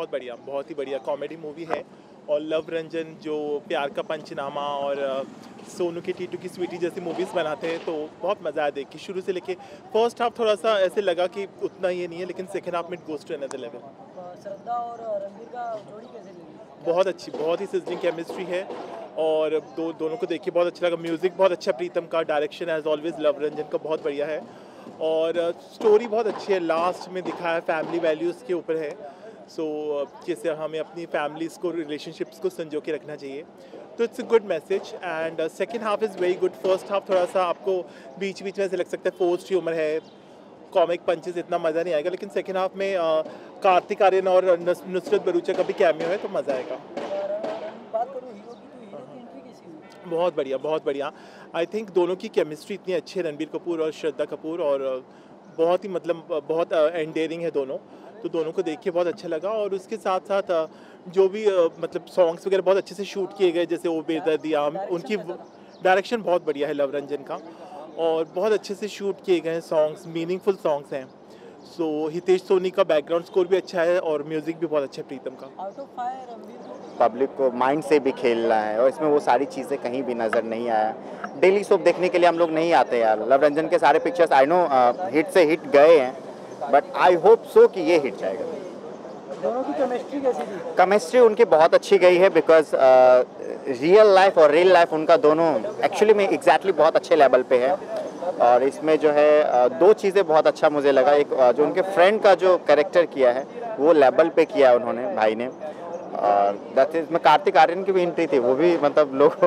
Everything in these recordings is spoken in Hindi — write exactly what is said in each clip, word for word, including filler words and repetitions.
बहुत बढ़िया, बहुत ही बढ़िया कॉमेडी मूवी है। और लव रंजन जो प्यार का पंचनामा और अ, सोनू की टीटू की स्वीटी जैसी मूवीज़ बनाते हैं, तो बहुत मज़ा आया देख के। शुरू से लेके फर्स्ट हाफ थोड़ा सा ऐसे लगा कि उतना ये नहीं है, लेकिन सेकेंड हाफ में goes to another level. Shraddha और रणबीर का जोड़ी कैसे लगी? बहुत अच्छी, बहुत ही सिजलिंग केमिस्ट्री है और दो दोनों को देख के बहुत अच्छा लगा। म्यूज़िक बहुत अच्छा प्रीतम का, direction as always Luv Ranjan का बहुत बढ़िया है और स्टोरी बहुत अच्छी है। लास्ट में दिखाया फैमिली वैल्यूज़ के ऊपर है। सो so, जैसे हमें अपनी फैमिलीज़ को, रिलेशनशिप्स को संजो के रखना चाहिए, तो it's a good message. And second half is very good. First half थोड़ा सा आपको बीच बीच में ऐसे लग सकता है फोर्स्ड ह्यूमर है, कॉमिक पंचेस, इतना मज़ा नहीं आएगा, लेकिन सेकेंड हाफ में uh, कार्तिक आर्यन और नुसरत भरूचा का भी कैमियो है, तो मज़ा आएगा। बात करूँ हीरो की, तो हीरो की एंट्री कैसी हुई? बहुत बढ़िया, बहुत बढ़िया। आई थिंक दोनों की केमिस्ट्री इतनी अच्छी है, रणबीर कपूर और श्रद्धा कपूर, और बहुत ही मतलब बहुत एंडेयरिंग है दोनों, तो दोनों को देख के बहुत अच्छा लगा। और उसके साथ साथ जो भी मतलब सॉन्ग्स वगैरह बहुत अच्छे से शूट किए गए, जैसे ओ बेदर्दिया, उनकी डायरेक्शन बहुत बढ़िया है लव रंजन का, और बहुत अच्छे से शूट किए गए हैं सॉन्ग्स, मीनिंगफुल सॉन्ग्स हैं। सो so, हितेश सोनी का बैकग्राउंड स्कोर भी अच्छा है और म्यूज़िक भी बहुत अच्छा है प्रीतम का। आउट ऑफ फाइव रणबीर को पब्लिक को माइंड से भी खेलना है और इसमें वो सारी चीज़ें कहीं भी नज़र नहीं आया। डेली सोप देखने के लिए हम लोग नहीं आते यार। लव रंजन के सारे पिक्चर्स आई नो हिट से हिट गए हैं, बट आई होप सो कि ये हिट जाएगा। दोनों की केमिस्ट्री कैसी थी? केमिस्ट्री उनकी बहुत अच्छी गई है, बिकॉज रियल लाइफ और रियल लाइफ उनका दोनों एक्चुअली में एग्जैक्टली बहुत अच्छे लेवल पे है। और इसमें जो है uh, दो चीज़ें बहुत अच्छा मुझे लगा। एक uh, जो उनके फ्रेंड का जो कैरेक्टर किया है वो लेवल पे किया है उन्होंने, भाई ने। और दैट इज में कार्तिक आर्यन की भी एंट्री थी, वो भी मतलब लोग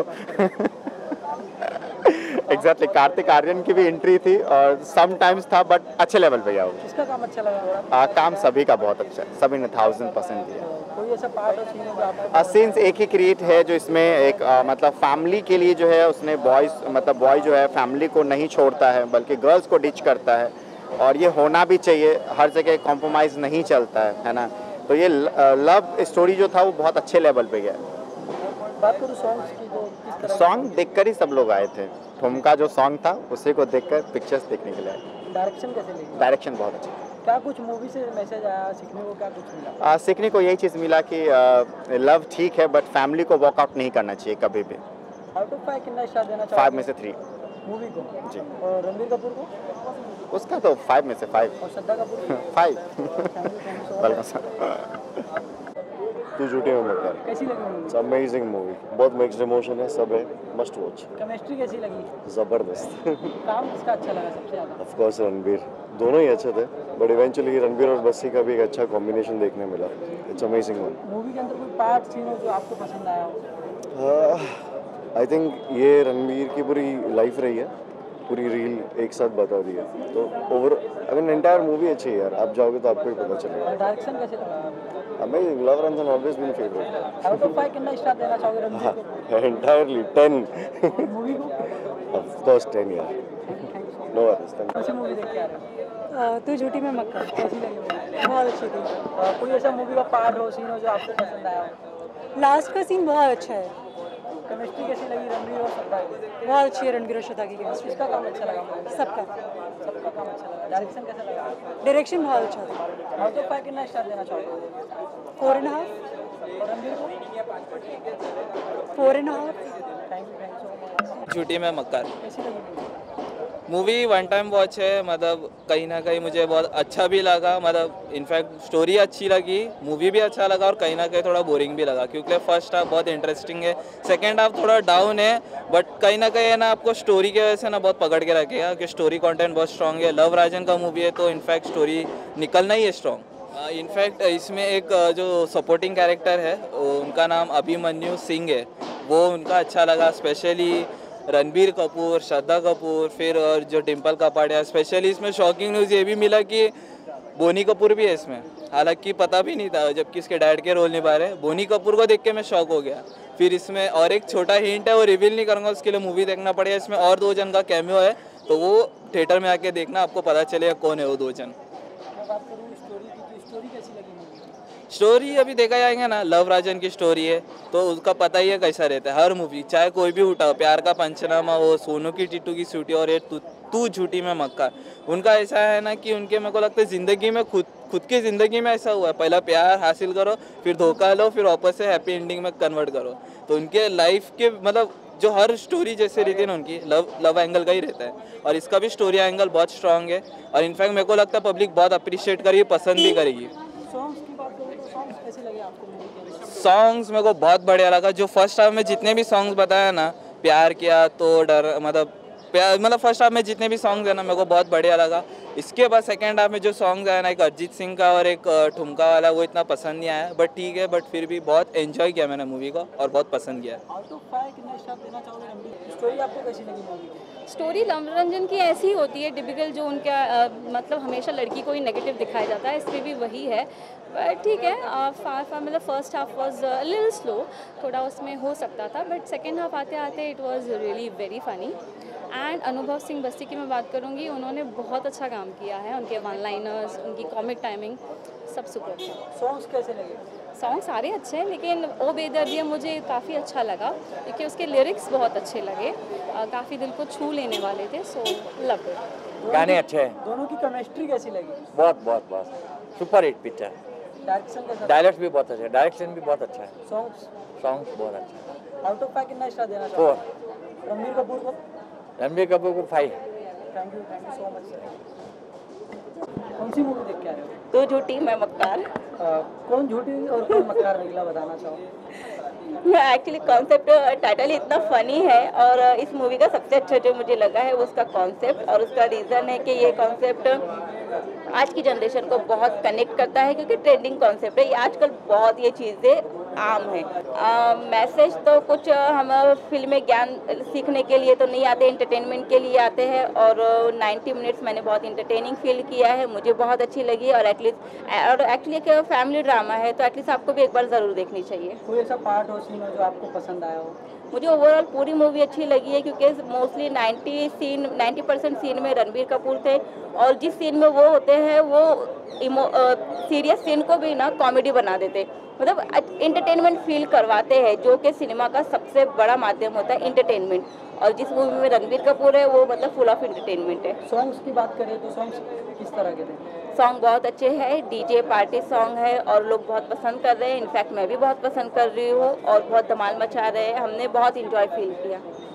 एग्जैक्टली कार्तिक आर्यन की भी एंट्री थी और सम टाइम्स था, बट अच्छे लेवल पे गया वो। किसका काम अच्छा लगा? आ, काम सभी का बहुत अच्छा है, सभी ने थाउजेंड परसेंट दिया। कोई ऐसा पार्ट और सीन है जो आपको? सीन्स एक ही क्रिएट है जो इसमें एक आ, मतलब फैमिली के लिए जो है उसने बॉयज मतलब बॉय जो है फैमिली को नहीं छोड़ता है बल्कि गर्ल्स को डिच करता है, और ये होना भी चाहिए। हर जगह कॉम्प्रोमाइज़ नहीं चलता है, है ना। तो ये लव स्टोरी जो था वो बहुत अच्छे लेवल पे गया। बात करूँ सॉन्ग्स की, तो किस तरह? सॉन्ग देखकर ही सब लोग आए थे। ठुमका जो सॉन्ग था उसी को देखकर पिक्चर्स देखने के लिए आए। डायरेक्शन कैसे लगी? डायरेक्शन बहुत अच्छा। क्या कुछ मूवी से मैसेज आया, सीखने को क्या कुछ मिला? आ, सीखने को यही चीज़ मिला कि लव ठीक है बट फैमिली को वॉकआउट नहीं करना चाहिए कभी भी। आउट ऑफ फाइव कितना स्टार देना फाइव में से थ्री मूवी को जी। और रणबीर कपूर को? उसका तो फाइव में से फाइव। और श्रद्धा कपूर को? Five. Thank you, thank you so welcome much. Sir. तू झूठे में मत कर। कैसी लगी मूवी? इट्स अमेजिंग मूवी, बहुत मिक्स्ड इमोशन है, सब है, मस्ट वॉच। केमिस्ट्री कैसी लगी? ज़बरदस्त। काम किसका अच्छा लगा सबसे ज़्यादा? ऑफ कोर्स रणबीर, दोनों ही अच्छे थे, बट इवेंचुअली रणबीर और बस्सी का भी एक अच्छा कॉम्बिनेशन देखने मिला। It's amazing one. मूवी के अंदर कोई पार्ट सीन हो जो आपको पसंद आया हो? आई थिंक ये रणबीर की पूरी लाइफ रही है, पूरी रील एक साथ बता दी है, तो over I mean entire movie अच्छी है यार। आप जाओगे तो आपको ही पता चलेगा। और डायरेक्शन कैसे लगा? Amazing, Luv Ranjan always been favourite. Out of five कितना स्टार देना चाहोगे रणबीर को? Entirely ten. मूवी को? ऑफ कोर्स टेन यार। नो वरीज, थैंक कौन सी मूवी देख के आ रहे हो? तू झूठी में मत कर। कैसी लगी मूवी? बहुत अच्छी थी। अ, कोई ऐसा मूवी का पार्ट हो, सीन हो जो आपको पसंद आया हो? लास्ट का सीन बहुत अच्छा है। केमिस्ट्री कैसी लगी रणबीर और श्रद्धा की? बहुत अच्छी है रणबीर और श्रद्धा की केमिस्ट्री। किसका काम अच्छा लगा मूवी? सबका सबका काम अच्छा लगा। डायरेक्शन कैसा लगा? डायरेक्शन बहुत अच्छा था। आउट ऑफ फाइव कितना स्टार देना चाहोगे? Four and half. और रणबीर को? Four and half. Thank you, thank you so much. Jhoothi Main Makkaar कैसी लगी movie? Movie one time watch है, मतलब कहीं ना कहीं मुझे बहुत अच्छा भी लगा, मतलब इनफैक्ट स्टोरी अच्छी लगी, मूवी भी अच्छा लगा, और कहीं ना कहीं थोड़ा बोरिंग भी लगा क्योंकि फर्स्ट हाफ बहुत इंटरेस्टिंग है, सेकेंड हाफ थोड़ा डाउन है, बट कहीं ना कहीं है ना आपको स्टोरी की वजह से ना बहुत पकड़ के रखेगा कि स्टोरी कंटेंट बहुत स्ट्रॉन्ग है। लव राजन का मूवी है तो इनफैक्ट स्टोरी निकलना ही है स्ट्रॉन्ग। इनफैक्ट इसमें एक अ, जो सपोर्टिंग कैरेक्टर है उनका नाम अभिमन्यु सिंह है, वो उनका अच्छा लगा, स्पेशली रणबीर कपूर, श्रद्धा कपूर, फिर और जो डिम्पल कपाड़िया। स्पेशली इसमें शॉकिंग न्यूज़ ये भी मिला कि बोनी कपूर भी है इसमें, हालांकि पता भी नहीं था जबकि इसके डैड के रोल निभा रहे। बोनी कपूर को देख के मैं शॉक हो गया। फिर इसमें और एक छोटा हिंट है, वो रिवील नहीं करूँगा, उसके लिए मूवी देखना पड़ेगा। इसमें और दो जन का कैमियो है, तो वो थिएटर में आके देखना, आपको पता चलेगा कौन है वो दो जन। मैं बात करूँ स्टोरी की, तो स्टोरी कैसी लगी मूवी? स्टोरी अभी देखा जाएगा ना, लव राजन की स्टोरी है तो उसका पता ही है कैसा रहता है। हर मूवी चाहे कोई भी उठाओ, प्यार का पंचनामा हो, सोनू की टीटू की स्वीटी और ये तू झूठी मैं मक्कार। उनका ऐसा है ना कि उनके मेरे को लगता है ज़िंदगी में खुद खुद की ज़िंदगी में ऐसा हुआ है, पहला प्यार हासिल करो, फिर धोखा लो, फिर वापस से हैप्पी एंडिंग में कन्वर्ट करो। तो उनके लाइफ के मतलब जो हर स्टोरी जैसे रहती है ना उनकी, लव लव एंगल का ही रहता है, और इसका भी स्टोरी एंगल बहुत स्ट्रांग है, और इनफैक्ट मेरे को लगता है पब्लिक बहुत अप्रिशिएट करेगी, पसंद भी करेगी। सॉन्ग्स की बात करें तो सॉन्ग्स कैसे लगे आपको मूवी के? सॉन्ग्स मेरे को बहुत बढ़िया लगा। जो फर्स्ट हाफ में जितने भी सॉन्ग्स बताया ना, प्यार किया तो डर, मतलब प्यार मतलब फर्स्ट हाफ में जितने भी सॉन्ग्स है ना मेरे को बहुत बढ़िया लगा। इसके बाद सेकंड हाफ में जो सॉन्ग्स आया ना, एक अरिजीत सिंह का और एक ठुमका वाला, वो इतना पसंद नहीं आया, बट ठीक है, बट फिर भी बहुत एंजॉय किया मैंने मूवी को और बहुत पसंद किया। आउट ऑफ फाइव कितने स्टार देना चाहोगे रणबीर? स्टोरी आपको कैसी लगी मूवी की? स्टोरी लवरंजन की ऐसी होती है टिपिकल, जो उनका अ, मतलब हमेशा लड़की को ही नेगेटिव दिखाया जाता है, इसमें भी वही है। बट ठीक है, फार फार मतलब first half was little slow, थोड़ा उसमें हो सकता था, बट सेकेंड हाफ आते आते it was really very funny. And Anubhav Singh बस्ती की मैं बात करूँगी, उन्होंने बहुत अच्छा काम किया है, उनके वन लाइनर्स, उनकी कॉमिक टाइमिंग सब सुपर है। सॉन्ग्स कैसे लगे? सॉन्ग सारे अच्छे हैं, लेकिन ओ बेदर्दिया मुझे काफ़ी अच्छा लगा क्योंकि उसके लिरिक्स बहुत अच्छे लगे, काफ़ी दिल को छू लेने वाले थे। So love it. गाने अच्छे हैं, दोनों की केमिस्ट्री कैसी लगी? बहुत बहुत बहुत सुपर हिट पिक्चर। डायरेक्शन कैसा? डायलॉग्स भी बहुत अच्छे, डायरेक्शन भी बहुत अच्छा है, सॉन्ग्स? सॉन्ग्स बहुत अच्छा है। आउट ऑफ फाइव कितना स्टार देना फोर। चाहोगे रणबीर कपूर को? रणबीर कपूर को five. Thank you, thank you so much sir. कौन सी मूवी देख के आ रहे हो? तो झूठी मैं मक्कार। अ, कौन झूठी और कौन मक्कार निकला, बताना चाहो? एक्चुअली कॉन्सेप्ट टाइटल इतना फनी है, और इस मूवी का सबसे अच्छा जो मुझे लगा है वो उसका कॉन्सेप्ट, और उसका रीज़न है कि ये कॉन्सेप्ट आज की जनरेशन को बहुत कनेक्ट करता है, क्योंकि ट्रेंडिंग कॉन्सेप्ट है ये आजकल, बहुत ये चीज़ें आम है। मैसेज तो कुछ हम फिल्में ज्ञान सीखने के लिए तो नहीं आते, एंटरटेनमेंट के लिए आते हैं, और नाइन्टी मिनट्स मैंने बहुत इंटरटेनिंग फील किया है, मुझे बहुत अच्छी लगी। और एटलीस्ट और एक्चुअली एक फैमिली ड्रामा है, तो एटलीस्ट आपको भी एक बार ज़रूर देखनी चाहिए। कोई ऐसा पार्ट हो, सीन हो जो आपको पसंद आया हो? मुझे ओवरऑल पूरी मूवी अच्छी लगी है, क्योंकि mostly ninety scene ninety percent scene में रणबीर कपूर थे, और जिस सीन में वो होते हैं वो सीरियस सीन को भी ना कॉमेडी बना देते, मतलब एंटरटेनमेंट फील करवाते हैं, जो कि सिनेमा का सबसे बड़ा माध्यम होता है एंटरटेनमेंट, और जिस मूवी में रणबीर कपूर है वो मतलब फुल ऑफ एंटरटेनमेंट है। सॉन्ग्स की बात करें तो सॉन्ग्स किस तरह के थे? सॉन्ग बहुत अच्छे हैं, डीजे पार्टी सॉन्ग है, और लोग बहुत पसंद कर रहे हैं, इनफैक्ट मैं भी बहुत पसंद कर रही हूँ, और बहुत धमाल मचा रहे हैं, हमने बहुत इंजॉय फील किया।